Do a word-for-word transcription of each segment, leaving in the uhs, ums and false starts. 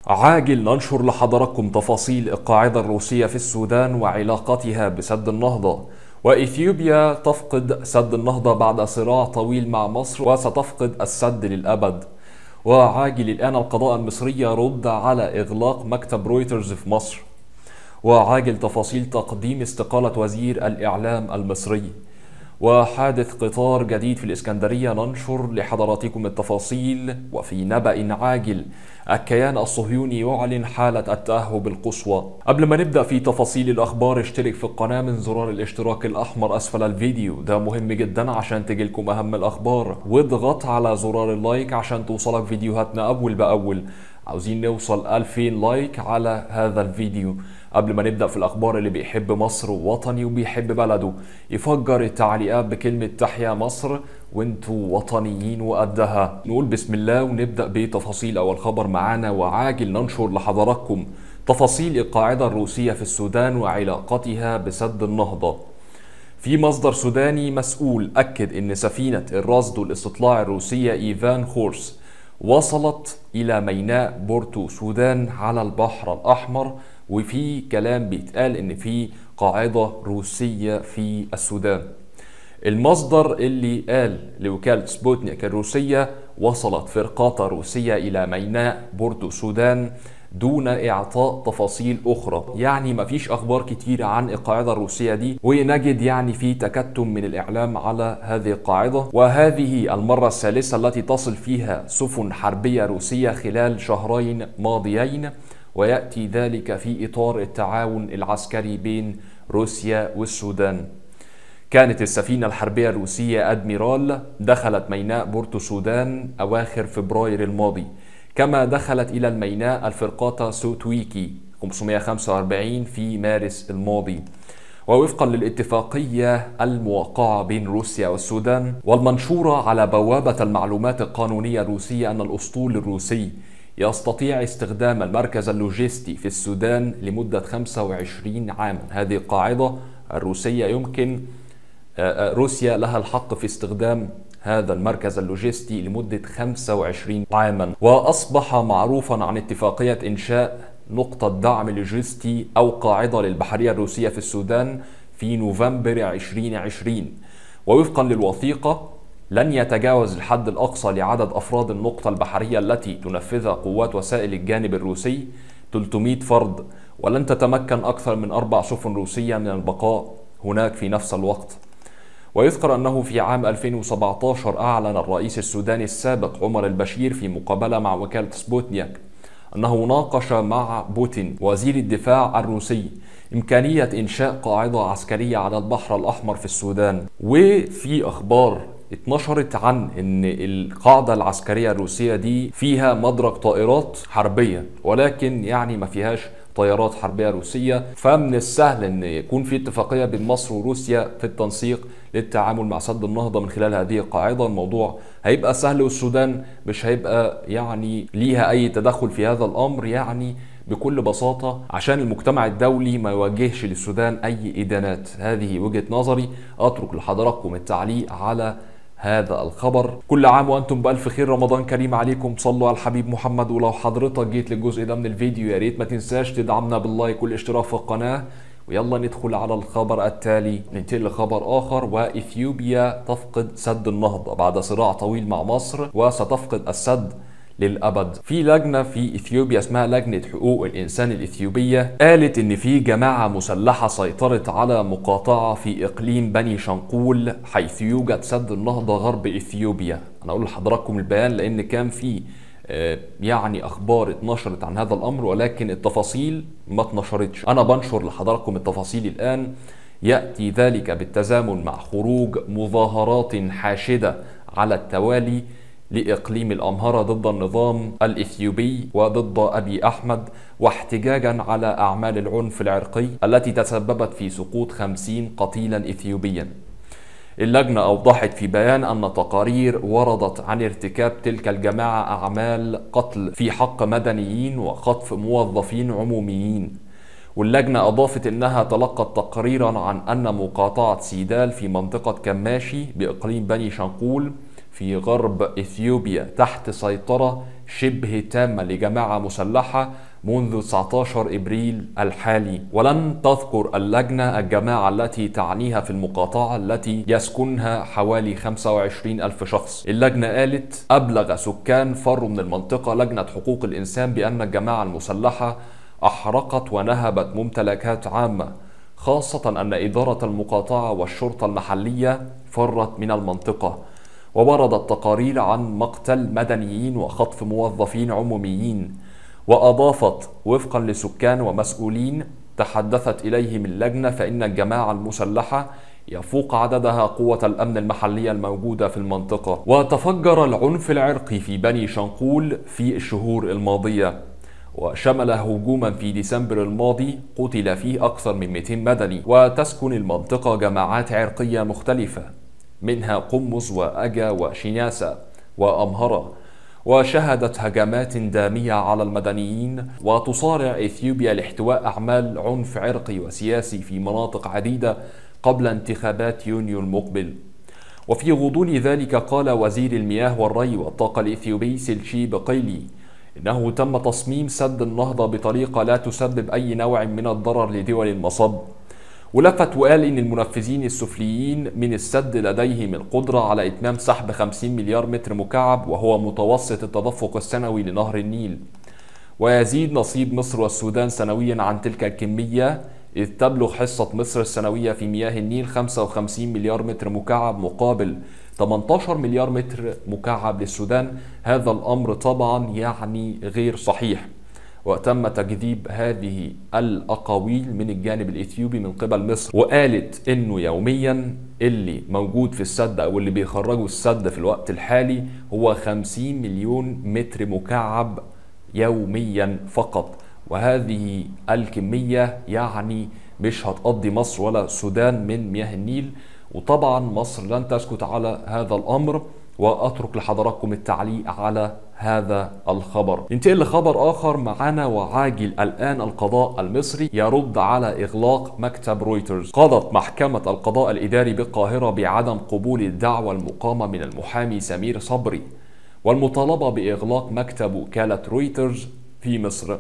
عاجل ننشر لحضراتكم تفاصيل القاعدة الروسية في السودان وعلاقتها بسد النهضة. وإثيوبيا تفقد سد النهضة بعد صراع طويل مع مصر وستفقد السد للأبد. وعاجل الآن القضاء المصري يرد على إغلاق مكتب رويترز في مصر. وعاجل تفاصيل تقديم استقالة وزير الإعلام المصري. وحادث قطار جديد في الإسكندرية ننشر لحضراتكم التفاصيل. وفي نبأ عاجل الكيان الصهيوني يعلن حالة التأهب القصوى. قبل ما نبدأ في تفاصيل الأخبار اشترك في القناة من زرار الاشتراك الأحمر أسفل الفيديو، ده مهم جدا عشان تجيلكم أهم الأخبار، واضغط على زرار اللايك عشان توصلك فيديوهاتنا أول بأول. عاوزين نوصل ألفين لايك على هذا الفيديو. قبل ما نبدأ في الأخبار، اللي بيحب مصر ووطني وبيحب بلده يفجر التعليقات بكلمة تحيا مصر وانتوا وطنيين وقدها. نقول بسم الله ونبدأ بتفاصيل أول خبر معانا. وعاجل ننشر لحضراتكم تفاصيل القاعدة الروسية في السودان وعلاقتها بسد النهضة. في مصدر سوداني مسؤول أكد أن سفينة الرصد والاستطلاع الروسية إيفان خورس وصلت إلى ميناء بورتو سودان على البحر الأحمر، وفي كلام بيتقال ان في قاعدة روسية في السودان. المصدر اللي قال لوكالة سبوتنيك الروسية وصلت فرقاطة روسية الى ميناء بورتو سودان دون اعطاء تفاصيل اخرى، يعني مفيش اخبار كتيرة عن القاعدة الروسية دي، ونجد يعني في تكتم من الاعلام على هذه القاعدة. وهذه المرة الثالثة التي تصل فيها سفن حربية روسية خلال شهرين ماضيين، ويأتي ذلك في إطار التعاون العسكري بين روسيا والسودان. كانت السفينة الحربية الروسية أدميرال دخلت ميناء بورتو سودان أواخر فبراير الماضي، كما دخلت إلى الميناء الفرقاطة سوتويكي خمسمائة وخمسة وأربعين في مارس الماضي. ووفقا للاتفاقية الموقعة بين روسيا والسودان والمنشورة على بوابة المعلومات القانونية الروسية، أن الأسطول الروسي يستطيع استخدام المركز اللوجستي في السودان لمدة خمسة وعشرين عاما. هذه القاعدة الروسية يمكن روسيا لها الحق في استخدام هذا المركز اللوجستي لمدة خمسة وعشرين عاما. وأصبح معروفا عن اتفاقية إنشاء نقطة دعم لوجستي أو قاعدة للبحرية الروسية في السودان في نوفمبر ألفين وعشرين. ووفقا للوثيقة لن يتجاوز الحد الأقصى لعدد أفراد النقطة البحرية التي تنفذها قوات وسائل الجانب الروسي ثلاثمائة فرد، ولن تتمكن أكثر من أربع سفن روسية من البقاء هناك في نفس الوقت. ويذكر أنه في عام ألفين وسبعة عشر أعلن الرئيس السوداني السابق عمر البشير في مقابلة مع وكالة سبوتنيك أنه ناقش مع بوتين وزير الدفاع الروسي إمكانية إنشاء قاعدة عسكرية على البحر الأحمر في السودان. وفي أخبار اتنشرت عن ان القاعدة العسكرية الروسية دي فيها مدرج طائرات حربية، ولكن يعني ما فيهاش طيارات حربية روسية. فمن السهل ان يكون في اتفاقية بين مصر وروسيا في التنسيق للتعامل مع سد النهضة من خلال هذه القاعدة. الموضوع هيبقى سهل والسودان مش هيبقى يعني ليها اي تدخل في هذا الامر، يعني بكل بساطة عشان المجتمع الدولي ما يوجهش للسودان اي ادانات. هذه وجهة نظري. اترك لحضراتكم التعليق على هذا الخبر. كل عام وانتم بألف خير، رمضان كريم عليكم، صلوا على الحبيب محمد. ولو حضرتك جيت للجزء ده من الفيديو يا ريت ما تنساش تدعمنا باللايك والاشتراك في القناة. ويلا ندخل على الخبر التالي. ننتقل لخبر آخر. وإثيوبيا تفقد سد النهضة بعد صراع طويل مع مصر وستفقد السد للأبد. في لجنة في إثيوبيا اسمها لجنة حقوق الإنسان الإثيوبية قالت إن في جماعة مسلحة سيطرت على مقاطعة في إقليم بني شنقول حيث يوجد سد النهضة غرب إثيوبيا. أنا أقول لحضراتكم البيان لأن كان في يعني أخبار اتنشرت عن هذا الأمر، ولكن التفاصيل ما اتنشرتش. أنا بنشر لحضراتكم التفاصيل الآن. يأتي ذلك بالتزامن مع خروج مظاهرات حاشدة على التوالي لإقليم الأمهرة ضد النظام الإثيوبي وضد أبي أحمد، واحتجاجا على أعمال العنف العرقي التي تسببت في سقوط خمسين قتيلا إثيوبيا. اللجنة أوضحت في بيان أن تقارير وردت عن ارتكاب تلك الجماعة أعمال قتل في حق مدنيين وخطف موظفين عموميين. واللجنة أضافت أنها تلقت تقريرا عن أن مقاطعة سيدال في منطقة كماشي بإقليم بني شنقول في غرب إثيوبيا تحت سيطرة شبه تامة لجماعة مسلحة منذ تسعة عشر إبريل الحالي. ولن تذكر اللجنة الجماعة التي تعنيها في المقاطعة التي يسكنها حوالي خمسة وعشرين ألف شخص. اللجنة قالت أبلغ سكان فروا من المنطقة لجنة حقوق الإنسان بأن الجماعة المسلحة أحرقت ونهبت ممتلكات عامة، خاصة أن إدارة المقاطعة والشرطة المحلية فرت من المنطقة. ووردت تقارير عن مقتل مدنيين وخطف موظفين عموميين. وأضافت وفقا لسكان ومسؤولين تحدثت إليهم اللجنة فإن الجماعة المسلحة يفوق عددها قوة الأمن المحلية الموجودة في المنطقة. وتفجر العنف العرقي في بني شنقول في الشهور الماضية، وشمل هجوما في ديسمبر الماضي قتل فيه أكثر من مئتين مدني. وتسكن المنطقة جماعات عرقية مختلفة منها قمص وأجا وشيناسا وأمهرة، وشهدت هجمات دامية على المدنيين. وتصارع إثيوبيا لاحتواء أعمال عنف عرقي وسياسي في مناطق عديدة قبل انتخابات يونيو المقبل. وفي غضون ذلك قال وزير المياه والري والطاقة الإثيوبي سيلشي بقيلي إنه تم تصميم سد النهضة بطريقة لا تسبب أي نوع من الضرر لدول المصب. ولفت وقال إن المنفذين السفليين من السد لديهم القدرة على إتمام سحب خمسين مليار متر مكعب، وهو متوسط التدفق السنوي لنهر النيل. ويزيد نصيب مصر والسودان سنويا عن تلك الكمية، إذ تبلغ حصة مصر السنوية في مياه النيل خمسة وخمسين مليار متر مكعب مقابل ثمانية عشر مليار متر مكعب للسودان. هذا الأمر طبعا يعني غير صحيح، وتم تكذيب هذه الأقاويل من الجانب الإثيوبي من قبل مصر. وقالت إنه يوميا اللي موجود في السد أو اللي بيخرجوا السد في الوقت الحالي هو خمسين مليون متر مكعب يوميا فقط، وهذه الكمية يعني مش هتقضي مصر ولا السودان من مياه النيل. وطبعا مصر لن تسكت على هذا الأمر، وأترك لحضراتكم التعليق على هذا الخبر. ننتقل لخبر آخر معنا وعاجل الآن. القضاء المصري يرد على إغلاق مكتب رويترز. قضت محكمة القضاء الإداري بالقاهرة بعدم قبول الدعوى المقامة من المحامي سمير صبري والمطالبة بإغلاق مكتب وكالة رويترز في مصر.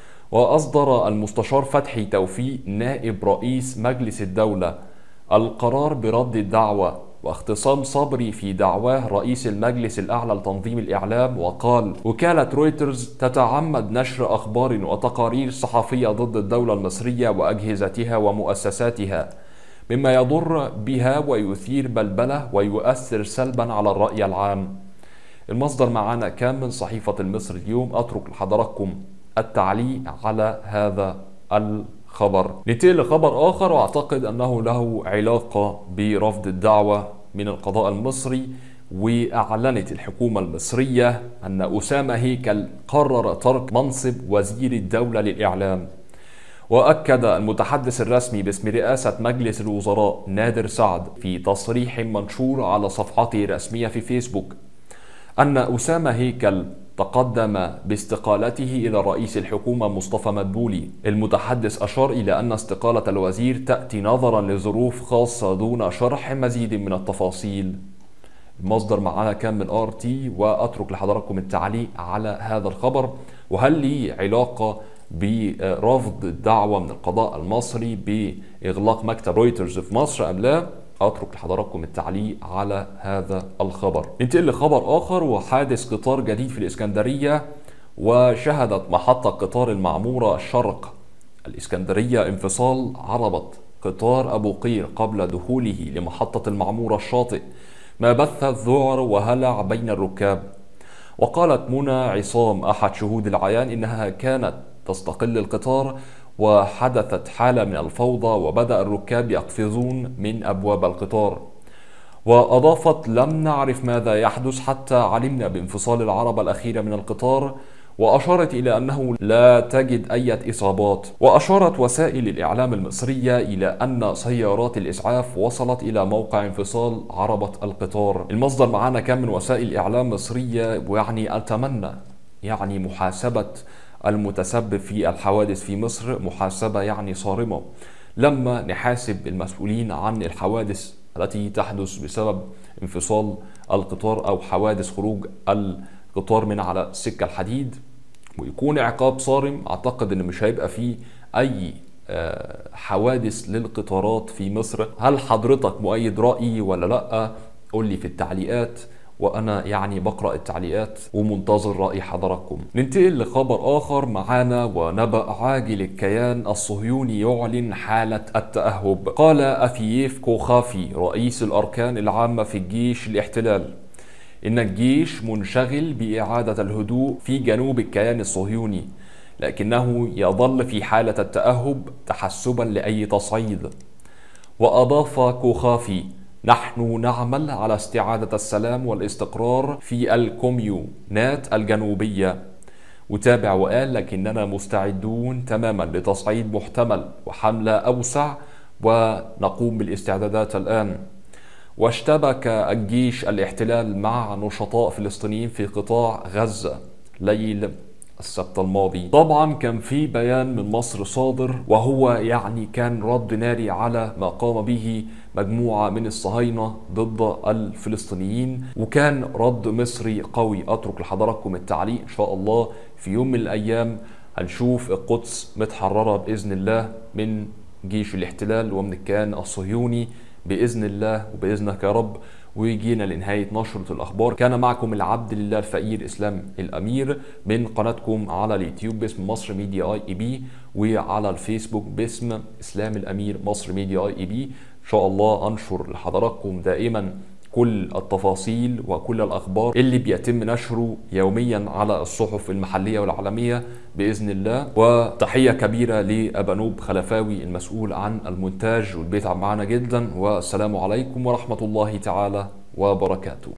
وأصدر المستشار فتحي توفيق نائب رئيس مجلس الدولة القرار برد الدعوى واختصام صبري في دعواه رئيس المجلس الأعلى لتنظيم الإعلام. وقال وكالة رويترز تتعمد نشر أخبار وتقارير صحفية ضد الدولة المصرية وأجهزتها ومؤسساتها مما يضر بها ويثير بلبلة ويؤثر سلبا على الرأي العام. المصدر معنا كان من صحيفة المصري اليوم. أترك لحضراتكم التعليق على هذا الخبر. ننتقل لخبر آخر وأعتقد أنه له علاقة برفض الدعوة من القضاء المصري. وأعلنت الحكومة المصرية أن أسامة هيكل قرر ترك منصب وزير الدولة للإعلام. وأكد المتحدث الرسمي باسم رئاسة مجلس الوزراء نادر سعد في تصريح منشور على صفحته الرسمية في فيسبوك أن أسامة هيكل تقدم باستقالته إلى رئيس الحكومة مصطفى مدبولي. المتحدث أشار إلى أن استقالة الوزير تأتي نظرا لظروف خاصة دون شرح مزيد من التفاصيل. المصدر معنا كان من آر تي، وأترك لحضراتكم التعليق على هذا الخبر. وهل لي علاقة برفض الدعوة من القضاء المصري بإغلاق مكتب رويترز في مصر أم لا؟ أترك لحضراتكم التعليق على هذا الخبر. ننتقل لخبر آخر وحادث قطار جديد في الإسكندرية. وشهدت محطة قطار المعمورة الشرق الإسكندرية انفصال عربة قطار أبو قير قبل دخوله لمحطة المعمورة الشاطئ، ما بث الذعر وهلع بين الركاب. وقالت منى عصام أحد شهود العيان إنها كانت تستقل القطار وحدثت حالة من الفوضى وبدأ الركاب يقفزون من أبواب القطار. وأضافت لم نعرف ماذا يحدث حتى علمنا بانفصال العربة الأخيرة من القطار. وأشارت إلى أنه لا تجد أي إصابات. وأشارت وسائل الإعلام المصرية إلى أن سيارات الإسعاف وصلت إلى موقع انفصال عربة القطار. المصدر معنا كان من وسائل إعلام مصرية، ويعني أتمنى يعني محاسبة المتسبب في الحوادث في مصر، محاسبة يعني صارمة، لما نحاسب المسؤولين عن الحوادث التي تحدث بسبب انفصال القطار أو حوادث خروج القطار قطار من على السكة الحديد ويكون عقاب صارم، أعتقد إن مش هيبقى فيه أي حوادث للقطارات في مصر. هل حضرتك مؤيد رأيي ولا لأ؟ قول لي في التعليقات، وأنا يعني بقرأ التعليقات ومنتظر رأي حضراتكم. ننتقل لخبر آخر معانا، ونبأ عاجل: الكيان الصهيوني يعلن حالة التأهب. قال أفييف كوخافي رئيس الأركان العامة في الجيش الاحتلال إن الجيش منشغل بإعادة الهدوء في جنوب الكيان الصهيوني، لكنه يظل في حالة التأهب تحسبا لأي تصعيد. وأضاف كوخافي: نحن نعمل على استعادة السلام والاستقرار في الكوميونات الجنوبية. وتابع وقال: لكننا مستعدون تماما لتصعيد محتمل وحملة أوسع، ونقوم بالاستعدادات الآن. واشتبك الجيش الاحتلال مع نشطاء فلسطينيين في قطاع غزة ليل السبت الماضي. طبعا كان في بيان من مصر صادر، وهو يعني كان رد ناري على ما قام به مجموعة من الصهاينة ضد الفلسطينيين، وكان رد مصري قوي. أترك لحضراتكم التعليق. إن شاء الله في يوم من الأيام هنشوف القدس متحررة بإذن الله من جيش الاحتلال ومن الكيان الصهيوني بإذن الله وبإذنك يا رب. ويجينا لنهاية نشرة الأخبار. كان معكم العبد لله الفقير إسلام الأمير من قناتكم على اليوتيوب باسم مصر ميديا اي اي بي، وعلى الفيسبوك باسم إسلام الأمير مصر ميديا اي اي بي. إن شاء الله أنشر لحضراتكم دائما كل التفاصيل وكل الأخبار اللي بيتم نشره يوميا على الصحف المحلية والعالمية بإذن الله. وتحية كبيرة لأبانوب خلفاوي المسؤول عن المونتاج والبيتعب معنا جدا، والسلام عليكم ورحمة الله تعالى وبركاته.